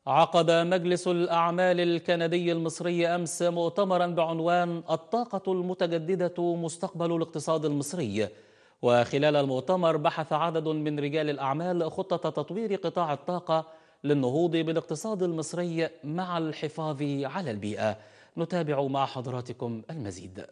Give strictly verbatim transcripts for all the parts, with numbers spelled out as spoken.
عقد مجلس الأعمال الكندي المصري أمس مؤتمرا بعنوان الطاقة المتجددة مستقبل الاقتصاد المصري. وخلال المؤتمر بحث عدد من رجال الأعمال خطة تطوير قطاع الطاقة للنهوض بالاقتصاد المصري مع الحفاظ على البيئة. نتابع مع حضراتكم المزيد.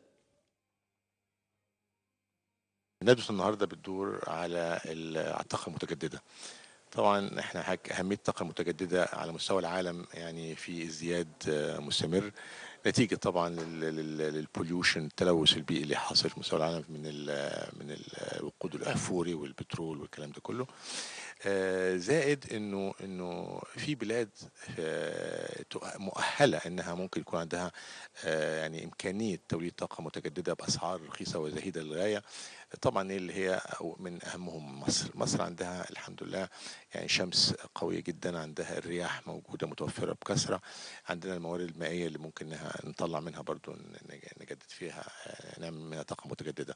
ندوة النهارده بتدور على الطاقة المتجددة. طبعا احنا حك- أهمية الطاقة المتجددة على مستوى العالم يعني في ازدياد آه، مستمر، نتيجة طبعا للبوليوشن التلوث البيئي اللي حاصل في مستوى العالم من ال من الوقود الأحفوري والبترول والكلام ده كله. آه، زائد انه انه في بلاد آه، تؤ- مؤهله انها ممكن يكون عندها آه، يعني امكانيه توليد طاقه متجدده باسعار رخيصه وزهيده للغايه. طبعا اللي هي أو- من اهمهم مصر. مصر عندها الحمد لله يعني شمس قويه جدا، عندها الرياح موجوده متوفره بكثره، عندنا الموارد المائيه اللي ممكن انها نطلع منها برضو ن- نجدد فيها، آه، نعمل منها طاقه متجدده.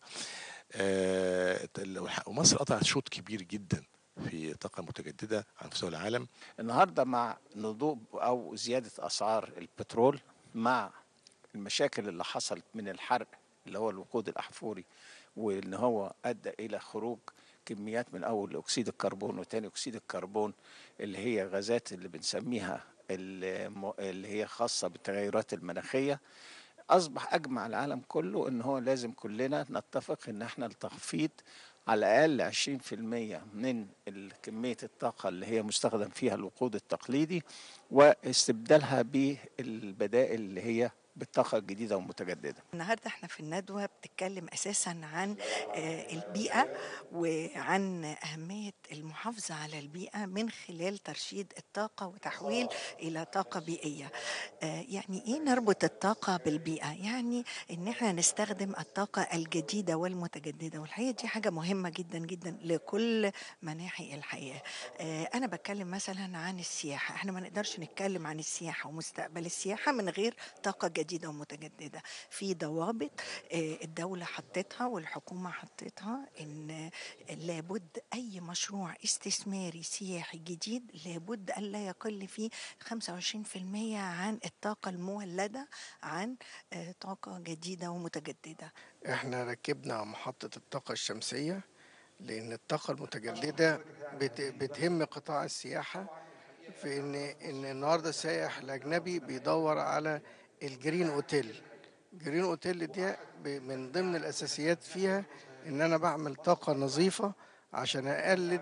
آه، ومصر قطعت شوط كبير جدا في طاقة متجددة على مستوى العالم. النهارده مع نضوب او زياده اسعار البترول، مع المشاكل اللي حصلت من الحرق اللي هو الوقود الاحفوري، وان هو ادى الى خروج كميات من اول اكسيد الكربون وتاني اكسيد الكربون، اللي هي غازات اللي بنسميها الم- اللي هي خاصه بالتغيرات المناخيه. اصبح اجمع العالم كله ان هو لازم كلنا نتفق ان احنا التخفيض على الاقل عشرين في المية من كميه الطاقه اللي هي مستخدم فيها الوقود التقليدي، واستبدالها بالبدائل اللي هي بالطاقه الجديده والمتجدده. النهارده احنا في الندوة بتتكلم أساسا عن آه، البيئة، وعن أهمية المحافظة على البيئة من خلال ترشيد الطاقة وتحويل إلى طاقة بيئية. آه، يعني إيه نربط الطاقة بالبيئة؟ يعني إن احنا نستخدم الطاقة الجديدة والمتجددة، والحقيقة دي حاجة مهمة جدا جدا لكل مناحي الحياة. آه، أنا بتكلم مثلا عن السياحة، احنا ما نقدرش نتكلم عن السياحة ومستقبل السياحة من غير طاقة جديدة ومتجددة. في ضوابط آه، الدولة حطتها والحكومة حطتها، إن لابد أي مشروع استثماري سياحي جديد لابد ألا يقل فيه خمسة وعشرين في المية عن الطاقة المولدة عن آه، طاقة جديدة ومتجددة. احنا ركبنا محطة الطاقة الشمسية، لأن الطاقة المتجددة بت- بتهم قطاع السياحة، في إن إن النهاردة السائح الأجنبي بيدور على الجرين أوتيل. جرين أوتيل دي ب- من ضمن الأساسيات فيها إن أنا بعمل طاقة نظيفة عشان أقلل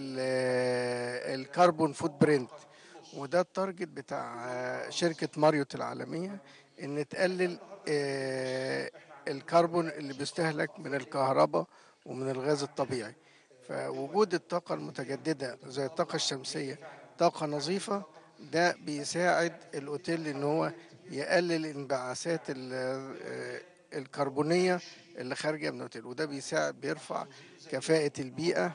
ال- الكربون فوت برينت. وده التارجت بتاع شركة ماريوت العالمية، إن تقلل آه، الكربون اللي بيستهلك من الكهرباء ومن الغاز الطبيعي. فوجود الطاقة المتجددة زي الطاقة الشمسية طاقة نظيفة، ده بيساعد الأوتيل إن هو يقلل انبعاثات ال- آه، الكربونية اللي خارجة من الأوتيل، وده بيساعد بيرفع كفاءة البيئة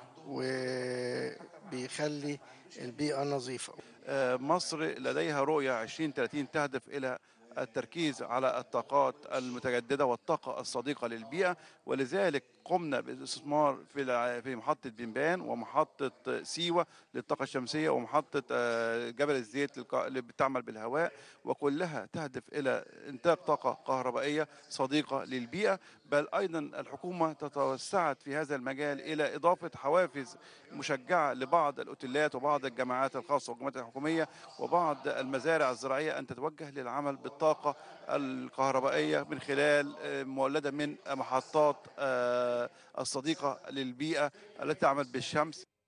وبيخلي البيئة نظيفة. مصر لديها رؤية عشرين ثلاثين تهدف إلى التركيز على الطاقات المتجددة والطاقة الصديقة للبيئة، ولذلك قمنا بالاستثمار في الع- في محطة بنبان ومحطة سيوة للطاقة الشمسية ومحطة آه، جبل الزيت للك- اللي بتعمل بالهواء، وكلها تهدف إلى إنتاج طاقة كهربائية صديقة للبيئة. بل أيضا الحكومة تتوسعت في هذا المجال إلى إضافة حوافز مشجعة لبعض الأوتيلات وبعض الجامعات الخاصة والجامعات الحكومية وبعض المزارع الزراعية أن تتوجه للعمل بالطاقة الكهربائية من خلال آه، مولدة من محطات آه، الصديقة للبيئة التي تعمل بالشمس.